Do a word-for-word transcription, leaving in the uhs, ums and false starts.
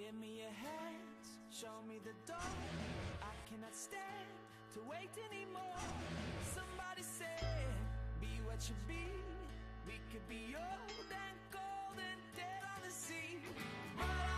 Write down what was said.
Give me your hands, show me the door. I cannot stand to wait anymore. Somebody said, be what you be. We could be old and cold and dead on the sea. But